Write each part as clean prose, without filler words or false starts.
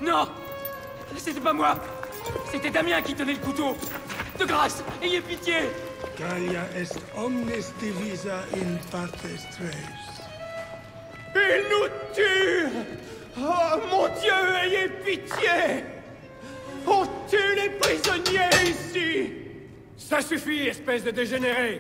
Non! C'était pas moi! C'était Damien qui tenait le couteau! De grâce, ayez pitié! Gallia est omnes divisa in partes tres. Il nous tue! Oh mon Dieu, ayez pitié! On tue les prisonniers ici! Ça suffit, espèce de dégénéré!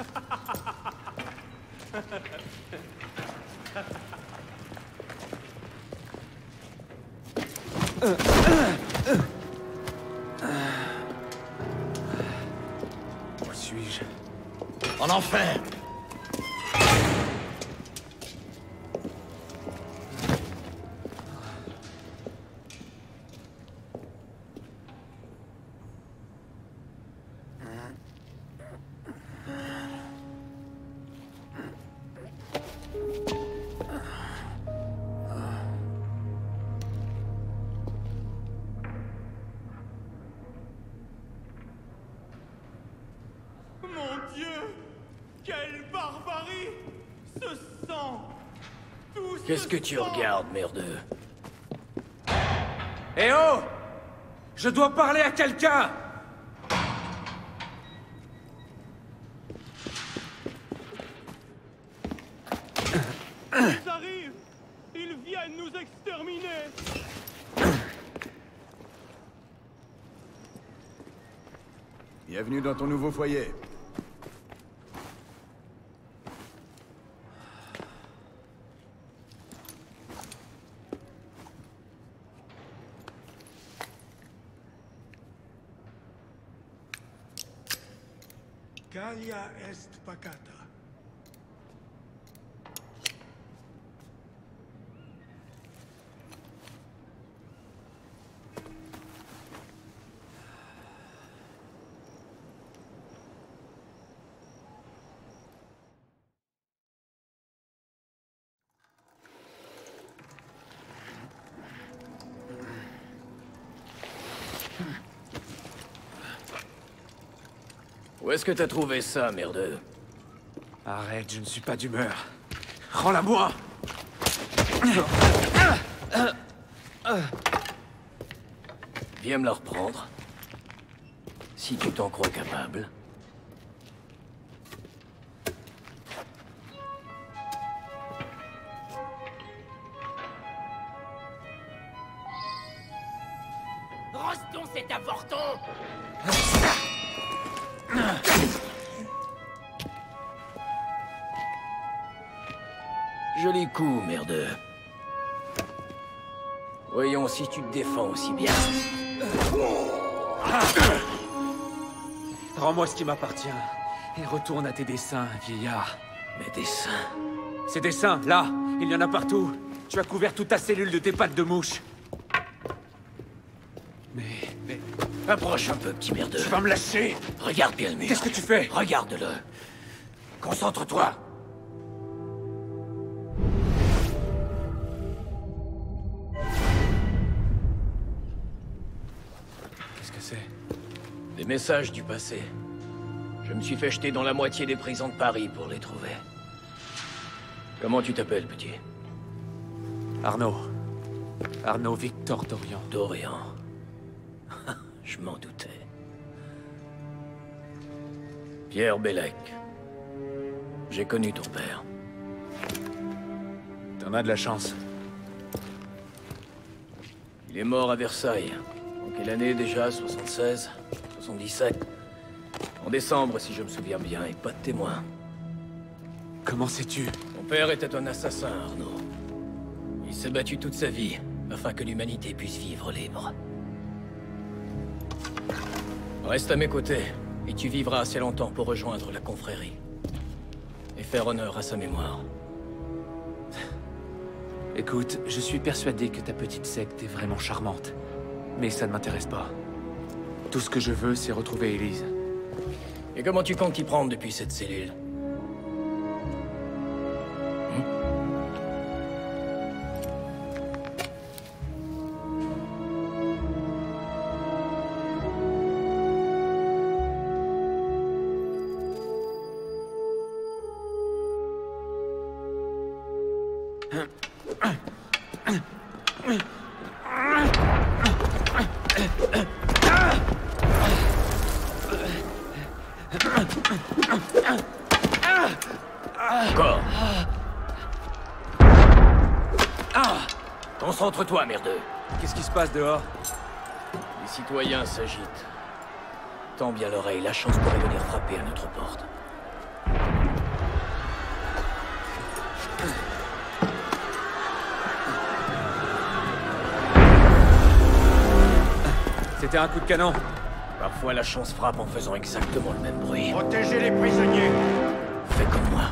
Où suis-je? En enfer! Mon Dieu! Quelle barbarie! Ce sang! Tout ce Qu'est-ce que tu sang! regardes, merdeux? Eh oh! Je dois parler à quelqu'un! Ils arrivent! Ils viennent nous exterminer! Bienvenue dans ton nouveau foyer. Gallia est pacata. Où est-ce que t'as trouvé ça, merdeux? Arrête, je ne suis pas d'humeur. Rends-la-moi! Viens me la reprendre. Si tu t'en crois capable. Rostons cet avorton! Joli coup, merdeux. Voyons si tu te défends aussi bien. Rends-moi ce qui m'appartient. Et retourne à tes dessins, vieillard. Mes dessins. Ces dessins, là, il y en a partout. Tu as couvert toute ta cellule de tes pattes de mouche. Mais... Approche un peu, petit merdeux. Tu vas me lâcher! Regarde bien le mur. Qu'est-ce que tu fais? Regarde-le. Concentre-toi. Qu'est-ce que c'est? Des messages du passé. Je me suis fait jeter dans la moitié des prisons de Paris pour les trouver. Comment tu t'appelles, petit? Arnaud. Arnaud Victor Dorian. Dorian. Je m'en doutais. Pierre Bellec. J'ai connu ton père. T'en as de la chance. Il est mort à Versailles. En quelle année déjà? 76? 77? En décembre, si je me souviens bien, et pas de témoin. Comment sais-tu? Mon père était un assassin, Arnaud. Il s'est battu toute sa vie, afin que l'humanité puisse vivre libre. Reste à mes côtés, et tu vivras assez longtemps pour rejoindre la confrérie. Et faire honneur à sa mémoire. Écoute, je suis persuadé que ta petite secte est vraiment charmante. Mais ça ne m'intéresse pas. Tout ce que je veux, c'est retrouver Élise. Et comment tu comptes t'y prendre depuis cette cellule? Encore. Concentre-toi, merdeux. Qu'est-ce qui se passe dehors? Les citoyens s'agitent. Tends bien l'oreille, la chance pourrait venir frapper à notre porte. C'était un coup de canon. Parfois, la chance frappe en faisant exactement le même bruit. Protégez les prisonniers. Fais comme moi.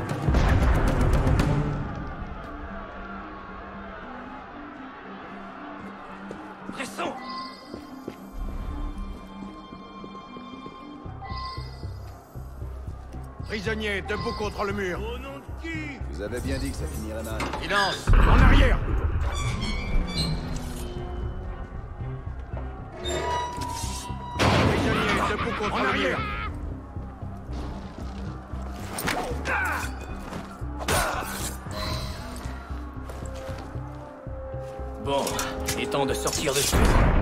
Pressons! Prisonniers, debout contre le mur. Au nom de qui? Vous avez bien dit que ça finirait mal. Silence. En arrière. Prisonniers, debout contre le mur. Bon, il est temps de sortir de ce...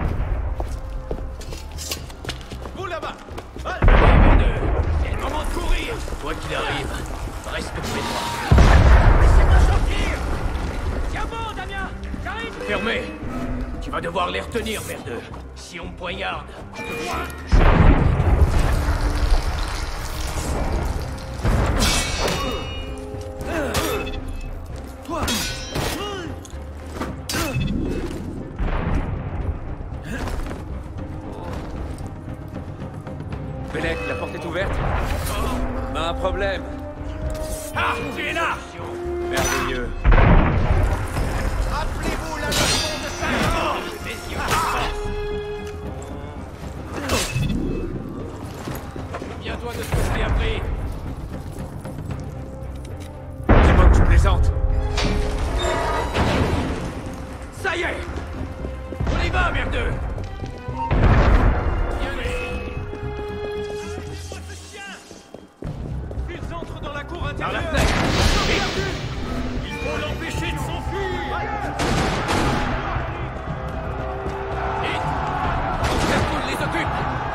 Vous là-bas! C'est le moment de courir! Quoi qu'il arrive, reste près de moi. Laissez-moi sortir! Tiens bon, Damien! J'arrive! Fermez! Tu vas devoir les retenir, merdeux. Si on me poignarde, je te vois. Belek, la porte est ouverte? Un problème. Ah, tu es là! Merveilleux. Rappelez-vous la leçon de Saint-Jean. Les yeux. Souviens-toi de ce que je t'ai appris. Dis-moi que tu plaisantes. Ça y est! On y va, merdeux! Ils entrent dans la cour Par la intérieure! fenêtre! Il faut l'empêcher de s'enfuir! Vite! Serpoul les occupe!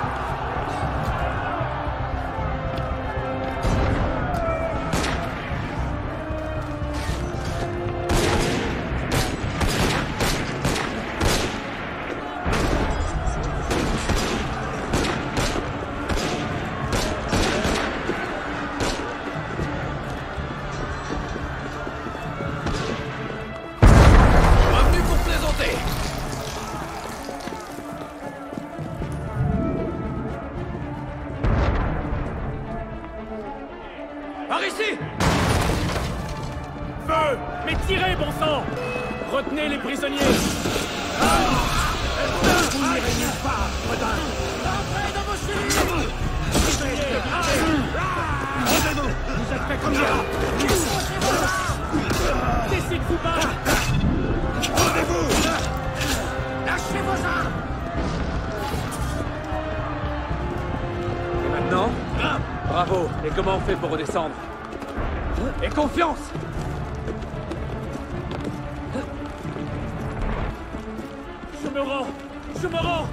Revenu pour plaisanter! Par ici! Feu! Mais tirez, bon sang! Retenez les prisonniers! Vous n'irez nulle part, Redin! Entrez dans vos cellules! Prisonniers, rendez-vous! Vous êtes fait comme ça! Cessez de vous battre! Rendez-vous! Lâchez vos armes! Et maintenant? Bravo. Et comment on fait pour redescendre? Et confiance! Je me rends! Je me rends!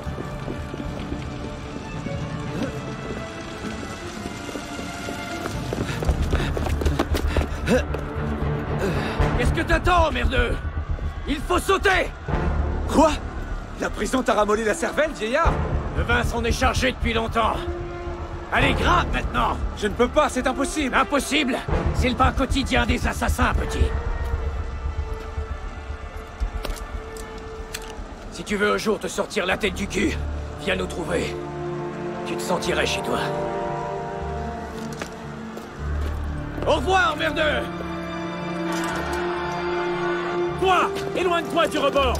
Qu'est-ce que t'attends, merdeux? Il faut sauter! Quoi? La prison t'a ramolli la cervelle, vieillard? Le vin s'en est chargé depuis longtemps. Allez, grimpe maintenant! Je ne peux pas, c'est impossible. Impossible! C'est le pain quotidien des assassins, petit. Si tu veux un jour te sortir la tête du cul, viens nous trouver. Tu te sentirais chez toi. Au revoir, merdeux! Toi! Éloigne-toi du rebord!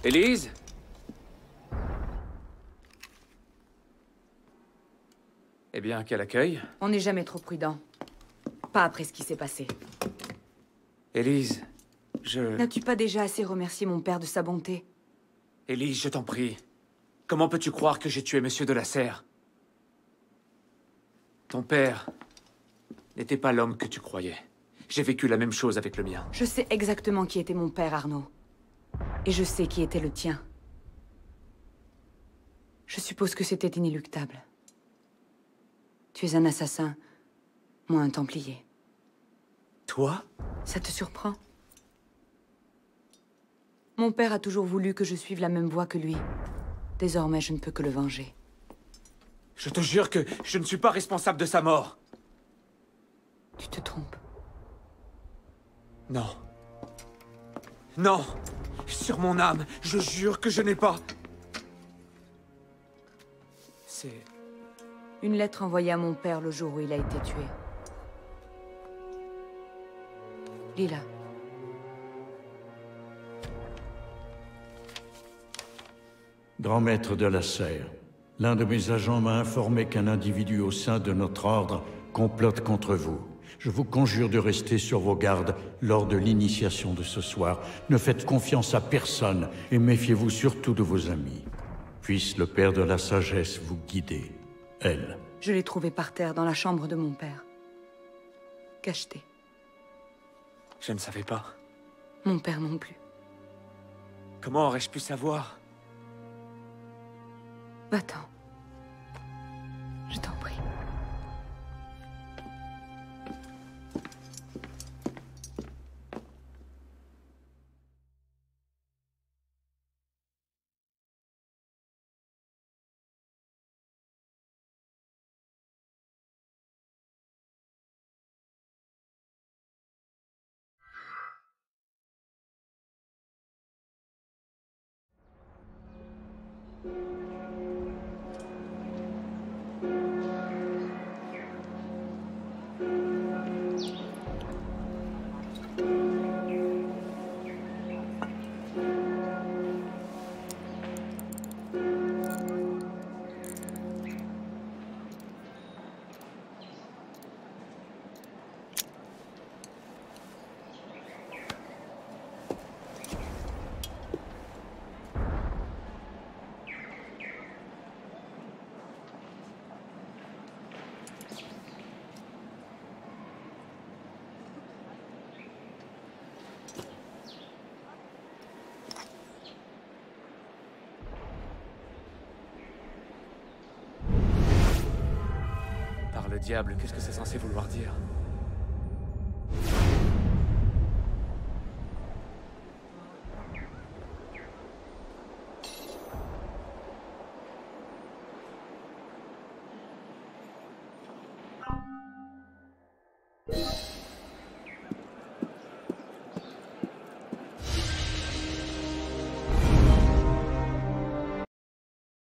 Élise? Eh bien, quel accueil. On n'est jamais trop prudent. Pas après ce qui s'est passé. Élise, N'as-tu pas déjà assez remercié mon père de sa bonté? Élise, je t'en prie. Comment peux-tu croire que j'ai tué Monsieur de la Serre? Ton père n'était pas l'homme que tu croyais. J'ai vécu la même chose avec le mien. Je sais exactement qui était mon père, Arnaud. Et je sais qui était le tien. Je suppose que c'était inéluctable. Tu es un assassin, moi un templier. Toi? Ça te surprend? Mon père a toujours voulu que je suive la même voie que lui. Désormais, je ne peux que le venger. Je te jure que je ne suis pas responsable de sa mort. Tu te trompes. Non. Non! Sur mon âme, je jure que je n'ai pas... C'est... Une lettre envoyée à mon père le jour où il a été tué. Lis-la. Grand maître de la Serre, l'un de mes agents m'a informé qu'un individu au sein de notre ordre complote contre vous. Je vous conjure de rester sur vos gardes lors de l'initiation de ce soir. Ne faites confiance à personne et méfiez-vous surtout de vos amis. Puisse le Père de la Sagesse vous guider. Elle. Je l'ai trouvée par terre dans la chambre de mon père. Cachetée. Je ne savais pas. Mon père non plus. Comment aurais-je pu savoir? Va-t'en. Je t'en prie. Par le diable, qu'est-ce que c'est censé vouloir dire?